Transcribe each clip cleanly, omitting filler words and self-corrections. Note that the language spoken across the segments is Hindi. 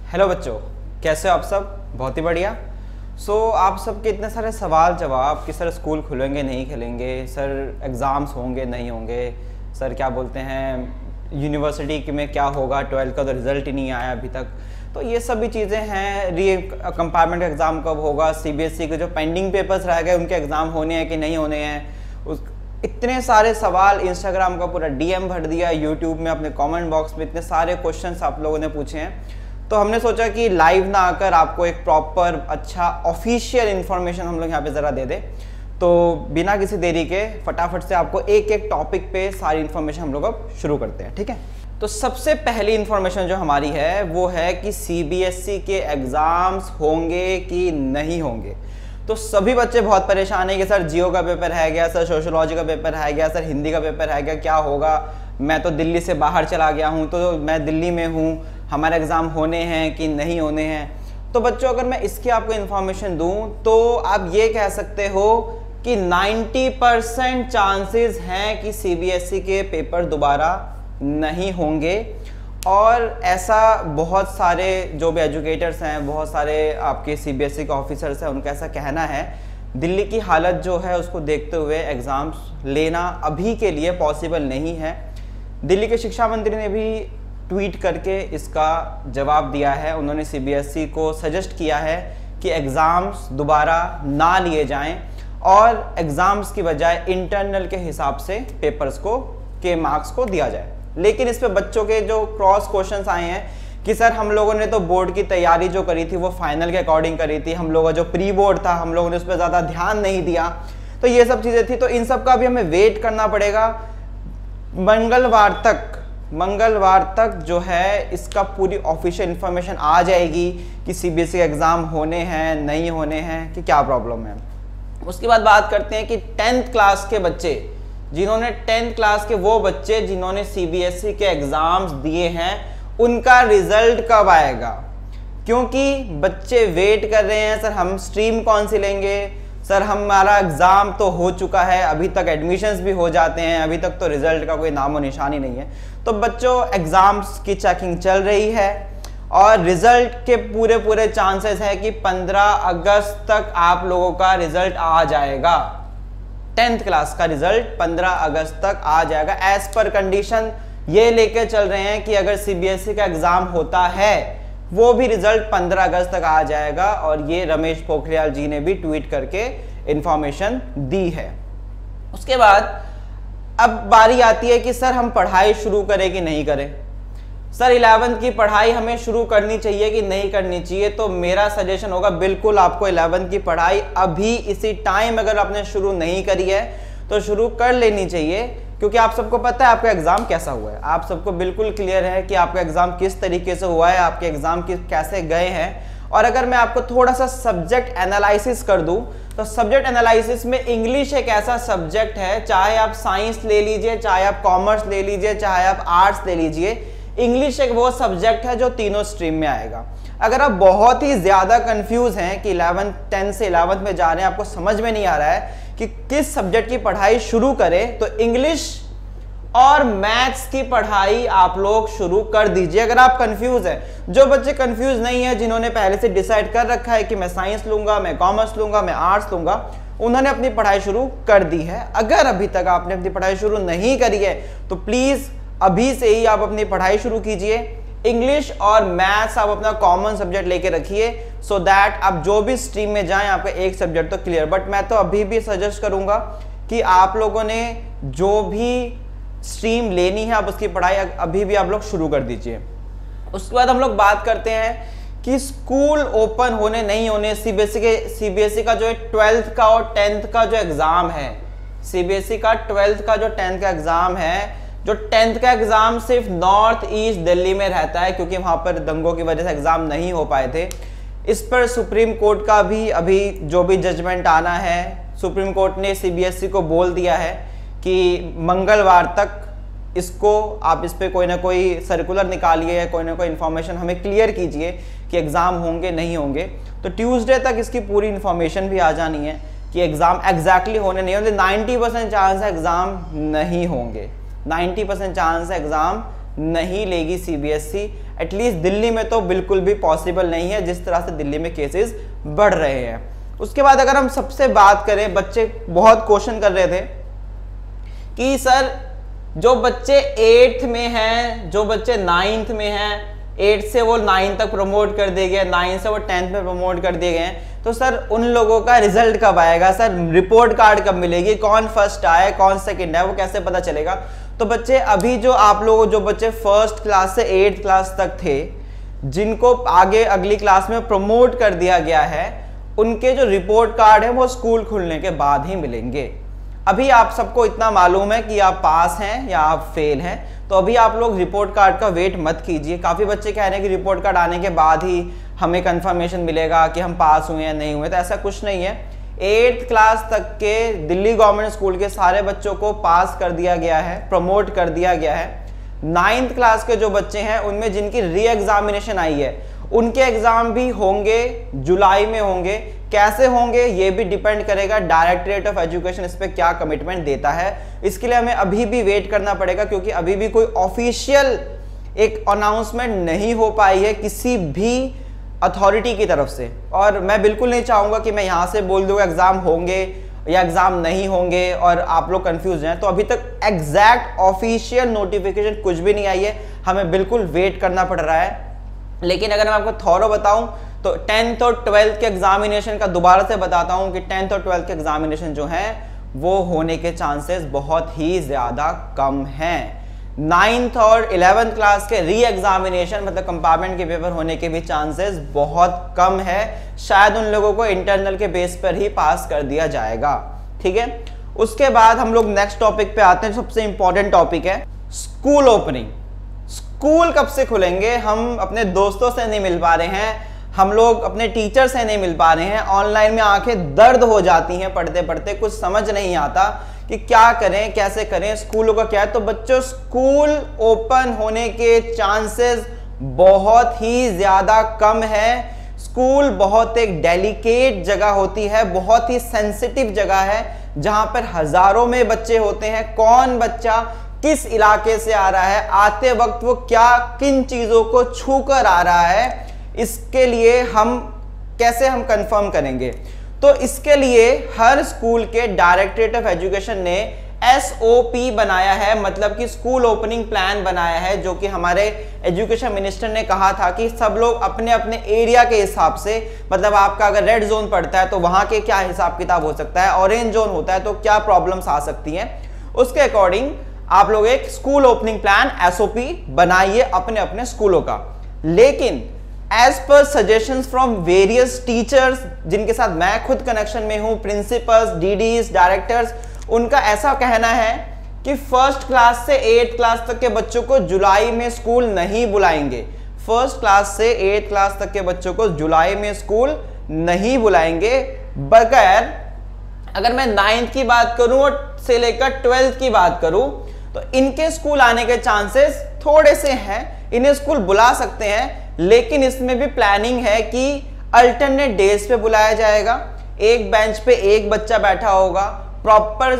हेलो बच्चों, कैसे हो आप सब? बहुत ही बढ़िया। आप सबके इतने सारे सवाल जवाब कि सर स्कूल खुलेंगे नहीं खुलेंगे, सर एग्ज़ाम्स होंगे नहीं होंगे, सर क्या बोलते हैं यूनिवर्सिटी में क्या होगा, 12th का तो रिज़ल्ट ही नहीं आया अभी तक। तो ये सभी चीज़ें हैं। री कंपार्टमेंट एग्ज़ाम कब होगा, सीबीएसई के जो पेंडिंग पेपर्स रह गए उनके एग्ज़ाम होने हैं कि नहीं होने हैं, इतने सारे सवाल। इंस्टाग्राम का पूरा डीएम भर दिया, यूट्यूब में अपने कमेंट बॉक्स में इतने सारे क्वेश्चंस आप लोगों ने पूछे हैं। तो हमने सोचा कि लाइव ना आकर आपको एक प्रॉपर अच्छा ऑफिशियल इन्फॉर्मेशन हम लोग यहाँ पे ज़रा दे दें। तो बिना किसी देरी के फटाफट से आपको एक एक टॉपिक पे सारी इन्फॉर्मेशन हम लोग अब शुरू करते हैं, ठीक है। तो सबसे पहली इन्फॉर्मेशन जो हमारी है वो है कि सीबीएसई के एग्ज़ाम्स होंगे कि नहीं होंगे। तो सभी बच्चे बहुत परेशान हैं कि सर जियो का पेपर है गया, सर सोशोलॉजी का पेपर है गया, सर हिंदी का पेपर है गया, क्या होगा? मैं तो दिल्ली से बाहर चला गया हूँ, तो मैं दिल्ली में हूँ, हमारे एग्ज़ाम होने हैं कि नहीं होने हैं। तो बच्चों, अगर मैं इसकी आपको इन्फॉर्मेशन दूँ तो आप ये कह सकते हो कि 90% चांसेस हैं कि सीबीएसई के पेपर दोबारा नहीं होंगे। और ऐसा बहुत सारे जो भी एजुकेटर्स हैं, बहुत सारे आपके सीबीएसई के ऑफिसर्स हैं, उनका ऐसा कहना है। दिल्ली की हालत जो है उसको देखते हुए एग्ज़ाम्स लेना अभी के लिए पॉसिबल नहीं है। दिल्ली के शिक्षा मंत्री ने भी ट्वीट करके इसका जवाब दिया है। उन्होंने सीबीएसई को सजेस्ट किया है कि एग्ज़ाम्स दोबारा ना लिए जाएं और एग्ज़ाम्स की बजाय इंटरनल के हिसाब से पेपर्स को के मार्क्स को दिया जाए। लेकिन इस पे बच्चों के जो क्रॉस क्वेश्चंस आए हैं कि सर हम लोगों ने तो बोर्ड की तैयारी जो करी थी वो फाइनल के अकॉर्डिंग करी थी, हम लोगों का जो प्री बोर्ड था हम लोगों ने उस पर ज़्यादा ध्यान नहीं दिया। तो ये सब चीज़ें थी, तो इन सब का भी हमें वेट करना पड़ेगा। मंगलवार तक जो है इसका पूरी ऑफिशियल इंफॉर्मेशन आ जाएगी कि सीबीएसई एग्ज़ाम होने हैं नहीं होने हैं, कि क्या प्रॉब्लम है। उसके बाद बात करते हैं कि 10th क्लास के बच्चे, जिन्होंने 10th क्लास के वो बच्चे जिन्होंने सीबीएसई के एग्ज़ाम्स दिए हैं, उनका रिजल्ट कब आएगा? क्योंकि बच्चे वेट कर रहे हैं, सर हम स्ट्रीम कौन सी लेंगे, सर हमारा एग्ज़ाम तो हो चुका है, अभी तक एडमिशन्स भी हो जाते हैं, अभी तक तो रिजल्ट का कोई नामो निशान ही नहीं है। तो बच्चों, एग्ज़ाम्स की चेकिंग चल रही है और रिजल्ट के पूरे चांसेस है कि 15 अगस्त तक आप लोगों का रिजल्ट आ जाएगा। 10th क्लास का रिजल्ट 15 अगस्त तक आ जाएगा। एज पर कंडीशन ये लेके चल रहे हैं कि अगर सीबीएसई का एग्ज़ाम होता है वो भी रिजल्ट 15 अगस्त तक आ जाएगा। और ये रमेश पोखरियाल जी ने भी ट्वीट करके इंफॉर्मेशन दी है। उसके बाद अब बारी आती है कि सर हम पढ़ाई शुरू करें कि नहीं करें। सर 11th की पढ़ाई हमें शुरू करनी चाहिए कि नहीं करनी चाहिए? तो मेरा सजेशन होगा बिल्कुल आपको 11th की पढ़ाई अभी इसी टाइम, अगर आपने शुरू नहीं करी है तो शुरू कर लेनी चाहिए। क्योंकि आप सबको पता है आपका एग्ज़ाम कैसा हुआ है, आप सबको बिल्कुल क्लियर है कि आपका एग्ज़ाम किस तरीके से हुआ है, आपके एग्ज़ाम कैसे गए हैं। और अगर मैं आपको थोड़ा सा सब्जेक्ट एनालिसिस कर दूं तो सब्जेक्ट एनालिसिस में इंग्लिश एक ऐसा सब्जेक्ट है, चाहे आप साइंस ले लीजिए, चाहे आप कॉमर्स ले लीजिए, चाहे आप आर्ट्स ले लीजिए, इंग्लिश एक वो सब्जेक्ट है जो तीनों स्ट्रीम में आएगा। अगर आप बहुत ही ज़्यादा कंफ्यूज हैं कि 10 से 11th में जा रहे हैं, आपको समझ में नहीं आ रहा है कि किस सब्जेक्ट की पढ़ाई शुरू करें, तो इंग्लिश और मैथ्स की पढ़ाई आप लोग शुरू कर दीजिए अगर आप कंफ्यूज हैं। जो बच्चे कंफ्यूज नहीं है, जिन्होंने पहले से डिसाइड कर रखा है कि मैं साइंस लूंगा, मैं कॉमर्स लूंगा, मैं आर्ट्स लूंगा, उन्होंने अपनी पढ़ाई शुरू कर दी है। अगर अभी तक आपने अपनी पढ़ाई शुरू नहीं करी है तो प्लीज अभी से ही आप अपनी पढ़ाई शुरू कीजिए। इंग्लिश और मैथ्स आप अपना कॉमन सब्जेक्ट लेके रखिए, सो दैट आप जो भी स्ट्रीम में जाएं आपका एक सब्जेक्ट तो क्लियर। बट मैं तो अभी भी सजेस्ट करूंगा कि आप लोगों ने जो भी स्ट्रीम लेनी है आप उसकी पढ़ाई अभी भी आप लोग शुरू कर दीजिए। उसके बाद हम लोग बात करते हैं कि स्कूल ओपन होने नहीं होने। सीबीएसई का जो 12th का और 10th का जो एग्ज़ाम है, सीबीएसई का 12th का जो 10th का एग्ज़ाम है, जो 10th का एग्ज़ाम सिर्फ नॉर्थ ईस्ट दिल्ली में रहता है क्योंकि वहाँ पर दंगों की वजह से एग्ज़ाम नहीं हो पाए थे। इस पर सुप्रीम कोर्ट का भी अभी जो भी जजमेंट आना है, सुप्रीम कोर्ट ने सीबीएसई को बोल दिया है कि मंगलवार तक इसको आप इस पर कोई ना कोई सर्कुलर निकालिए, कोई ना कोई इन्फॉर्मेशन हमें क्लियर कीजिए कि एग्ज़ाम होंगे नहीं होंगे। तो ट्यूसडे तक इसकी पूरी इन्फॉर्मेशन भी आ जानी है कि एग्ज़ाम एग्जैक्टली होने नहीं होंगे। 90% चांस है एग्ज़ाम नहीं होंगे, 90% चांस है एग्ज़ाम नहीं लेगी सीबीएसई। एटलीस्ट दिल्ली में तो बिल्कुल भी पॉसिबल नहीं है, जिस तरह से दिल्ली में केसेस बढ़ रहे हैं। उसके बाद अगर हम सबसे बात करें, बच्चे बहुत क्वेश्चन कर रहे थे कि सर जो बच्चे 8th में हैं, जो बच्चे 9th में हैं, 8 से वो 9 तक प्रमोट कर दिए गए, 9 से वो 10th में प्रमोट कर दिए गए हैं, तो सर उन लोगों का रिजल्ट कब आएगा, सर रिपोर्ट कार्ड कब मिलेगी, कौन फर्स्ट आए कौन सेकंड है, वो कैसे पता चलेगा। तो बच्चे अभी जो आप लोग जो बच्चे 1st क्लास से 8th क्लास तक थे, जिनको आगे अगली क्लास में प्रमोट कर दिया गया है, उनके जो रिपोर्ट कार्ड है वो स्कूल खुलने के बाद ही मिलेंगे। अभी आप सबको इतना मालूम है कि आप पास हैं या आप फेल हैं, तो अभी आप लोग रिपोर्ट कार्ड का वेट मत कीजिए। काफ़ी बच्चे कह रहे हैं कि रिपोर्ट कार्ड आने के बाद ही हमें कंफर्मेशन मिलेगा कि हम पास हुए या नहीं हुए, तो ऐसा कुछ नहीं है। 8th क्लास तक के दिल्ली गवर्नमेंट स्कूल के सारे बच्चों को पास कर दिया गया है, प्रमोट कर दिया गया है। 9th क्लास के जो बच्चे हैं उनमें जिनकी री एग्जामिनेशन आई है, उनके एग्जाम भी होंगे, जुलाई में होंगे। कैसे होंगे ये भी डिपेंड करेगा डायरेक्टरेट ऑफ एजुकेशन इस पे क्या कमिटमेंट देता है। इसके लिए हमें अभी भी वेट करना पड़ेगा, क्योंकि अभी भी कोई ऑफिशियल एक अनाउंसमेंट नहीं हो पाई है किसी भी अथॉरिटी की तरफ से। और मैं बिल्कुल नहीं चाहूंगा कि मैं यहाँ से बोल दूंगा एग्जाम होंगे या एग्जाम नहीं होंगे और आप लोग कंफ्यूज हैं। तो अभी तक एग्जैक्ट ऑफिशियल नोटिफिकेशन कुछ भी नहीं आई है, हमें बिल्कुल वेट करना पड़ रहा है। लेकिन अगर मैं आपको थॉरो बताऊं तो 10th और 12th के एग्जामिनेशन का दोबारा से बताता हूं कि 10th और 12th के एग्जामिनेशन जो हैं वो होने के चांसेस बहुत ही ज़्यादा कम हैं। 9th और 11th क्लास के री एग्जामिनेशन मतलब कंपार्टमेंट के पेपर होने के भी चांसेस बहुत कम है। शायद उन लोगों को इंटरनल के बेस पर ही पास कर दिया जाएगा। ठीक है, उसके बाद हम लोग नेक्स्ट टॉपिक पे आते हैं। सबसे इंपॉर्टेंट टॉपिक है स्कूल ओपनिंग। स्कूल कब से खुलेंगे? हम अपने दोस्तों से नहीं मिल पा रहे हैं, हम लोग अपने टीचर से नहीं मिल पा रहे हैं, ऑनलाइन में आंखें दर्द हो जाती हैं पढ़ते पढ़ते, कुछ समझ नहीं आता कि क्या करें कैसे करें। स्कूलों का क्या है? तो बच्चों स्कूल ओपन होने के चांसेस बहुत ही ज्यादा कम है। स्कूल बहुत एक डेलिकेट जगह होती है, बहुत ही सेंसिटिव जगह है, जहां पर हजारों में बच्चे होते हैं। कौन बच्चा किस इलाके से आ रहा है, आते वक्त वो क्या किन चीजों को छू कर आ रहा है, इसके लिए हम कैसे हम कंफर्म करेंगे? तो इसके लिए हर स्कूल के डायरेक्टरेट ऑफ एजुकेशन ने SOP बनाया है, मतलब कि स्कूल ओपनिंग प्लान बनाया है, जो कि हमारे एजुकेशन मिनिस्टर ने कहा था कि सब लोग अपने अपने एरिया के हिसाब से, मतलब आपका अगर रेड जोन पड़ता है तो वहां के क्या हिसाब किताब हो सकता है, ऑरेंज जोन होता है तो क्या प्रॉब्लम्स आ सकती हैं, उसके अकॉर्डिंग आप लोग एक स्कूल ओपनिंग प्लान SOP बनाइए अपने अपने स्कूलों का। लेकिन as per suggestions from various teachers जिनके साथ मैं खुद कनेक्शन में हूं, प्रिंसिपल्स, DDs, डायरेक्टर्स, उनका ऐसा कहना है कि 1st क्लास से 8th क्लास तक के बच्चों को जुलाई में स्कूल नहीं बुलाएंगे। 1st क्लास से 8th क्लास तक के बच्चों को जुलाई में स्कूल नहीं बुलाएंगे, बगैर अगर मैं 9th की बात करूं और से लेकर 12th की बात करूं तो इनके स्कूल आने के चांसेस थोड़े से हैं, इन्हें स्कूल बुला सकते हैं। लेकिन इसमें भी प्लानिंग है कि अल्टरनेट डेज पे बुलाया जाएगा, एक बेंच पे एक बच्चा बैठा होगा, प्रॉपर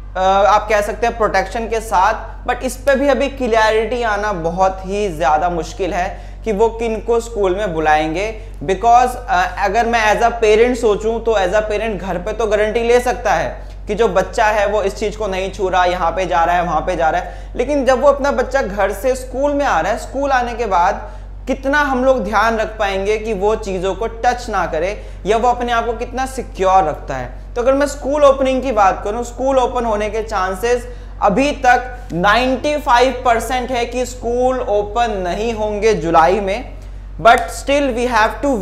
आप कह सकते हैं प्रोटेक्शन के साथ। बट इस पे भी अभी क्लियरिटी आना बहुत ही ज्यादा मुश्किल है कि वो किन को स्कूल में बुलाएंगे। बिकॉज अगर मैं एज अ पेरेंट सोचूं तो एज अ पेरेंट घर पे तो गारंटी ले सकता है कि जो बच्चा है वो इस चीज को नहीं छू रहा, यहाँ पे जा रहा है वहां पे जा रहा है। लेकिन जब वो अपना बच्चा घर से स्कूल में आ रहा है, स्कूल आने के बाद कितना हम लोग ध्यान रख पाएंगे कि वो चीजों को टच ना करे, या वो अपने आप को कितना सिक्योर रखता है। तो अगर मैं स्कूल ओपनिंग की बात करूं, स्कूल ओपन होने के चांसेस अभी तक 95% है कि स्कूल ओपन नहीं होंगे जुलाई में। But still we have to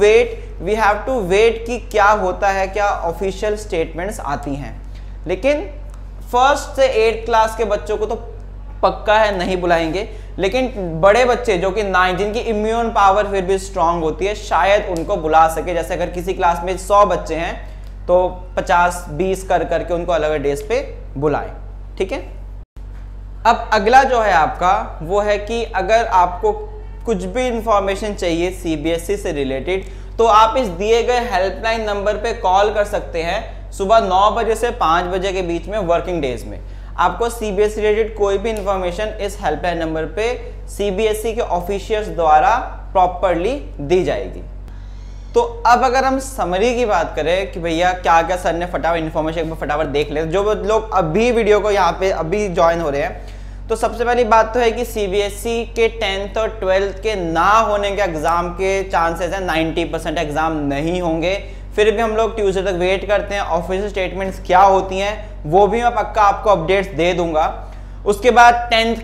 wait कि क्या होता है, क्या ऑफिशियल स्टेटमेंट्स आती हैं। लेकिन 1st से 8th क्लास के बच्चों को तो पक्का है नहीं बुलाएंगे। लेकिन बड़े बच्चे जो कि 9 जिनकी इम्यून पावर फिर भी स्ट्रांग होती है, शायद उनको बुला सके। जैसे अगर किसी क्लास में 100 बच्चे हैं तो 50-20 कर करके उनको अलग अलग डेज पे बुलाएं। ठीक है, अब अगला जो है आपका वो है कि अगर आपको कुछ भी इंफॉर्मेशन चाहिए CBSE से रिलेटेड तो आप इस दिए गए हेल्पलाइन नंबर पे कॉल कर सकते हैं सुबह 9 बजे से 5 बजे के बीच में वर्किंग डेज में। आपको सीबीएसई रिलेटेड कोई भी इंफॉर्मेशन इस हेल्पलाइन नंबर पे सीबीएसई के ऑफिशियल्स द्वारा प्रॉपरली दी जाएगी। तो अब अगर हम समरी की बात करें कि भैया क्या क्या सर ने फटाफट इन्फॉर्मेशन फटाफट देख ले, जो लोग अभी वीडियो को यहाँ पे अभी ज्वाइन हो रहे हैं, तो सबसे पहली बात तो है कि सीबीएसई के 10th और 12th के ना होने के एग्जाम के चांसेस हैं 90% एग्जाम नहीं होंगे। फिर भी हम लोग ट्यूसडे तक वेट करते हैं, ऑफिशियल स्टेटमेंट्स क्या होती हैं वो भी मैं पक्का आपको अपडेट्स दे दूंगा। उसके बाद 9th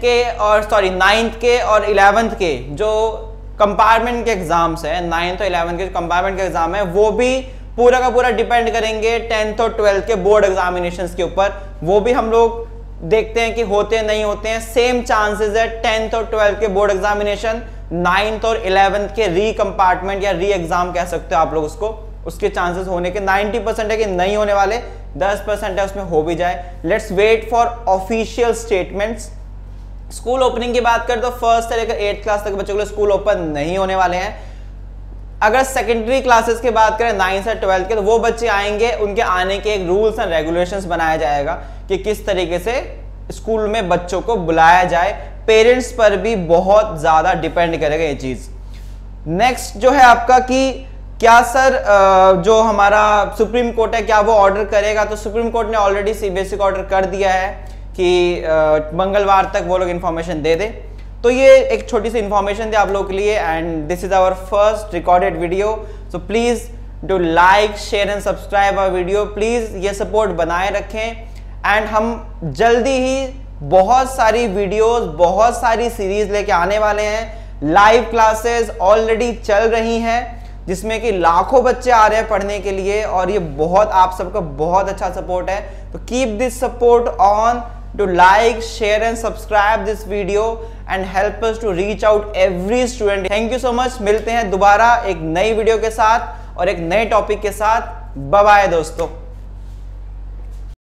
के और 11th के जो कंपार्टमेंट के एग्जाम्स हैं, 9th और 11th के कंपार्टमेंट के एग्जाम है, वो भी पूरा का पूरा डिपेंड करेंगे 10th और 12th के बोर्ड एग्जामिनेशंस के ऊपर। वो भी हम लोग देखते हैं कि होते हैं नहीं होते हैं। सेम चांसेस है 10th और 12th के बोर्ड एग्जामिनेशन, 9th और 11th के री कंपार्टमेंट या री एग्जाम कह सकते हो आप लोग उसको, उसके चांसेस होने के 90% है कि नहीं होने वाले, 10% है उसमें हो भी जाए। Let's wait for official statements. School opening की बात करें तो 1st से लेकर 8th क्लास तक बच्चों के लिए स्कूल ओपन नहीं होने वाले हैं। अगर सेकेंडरी क्लासेस की बात करें 9th से 12th के, तो वो बच्चे आएंगे, उनके आने के एक रूल्स एंड रेगुलेशंस बनाया जाएगा कि किस तरीके से स्कूल में बच्चों को बुलाया जाए। पेरेंट्स पर भी बहुत ज्यादा डिपेंड करेगा ये चीज। नेक्स्ट जो है आपका कि क्या सर जो हमारा सुप्रीम कोर्ट है क्या वो ऑर्डर करेगा, तो सुप्रीम कोर्ट ने ऑलरेडी सीबीएसई को ऑर्डर कर दिया है कि मंगलवार तक वो लोग इन्फॉर्मेशन दे दे। तो ये एक छोटी सी इन्फॉर्मेशन थी आप लोगों के लिए, and this is our first recorded video. So please do like share and subscribe our video, please ये सपोर्ट बनाए रखें। एंड हम जल्दी ही बहुत सारी वीडियोस, बहुत सारी सीरीज लेके आने वाले हैं। लाइव क्लासेस ऑलरेडी चल रही हैं जिसमें कि लाखों बच्चे आ रहे हैं पढ़ने के लिए, और ये बहुत आप सबका बहुत अच्छा सपोर्ट है। तो keep this support on, to like, share and subscribe this video and help us to reach out every student. Thank you so much। मिलते हैं दोबारा एक नई वीडियो के साथ और एक नए टॉपिक के साथ। बाय बाय दोस्तों।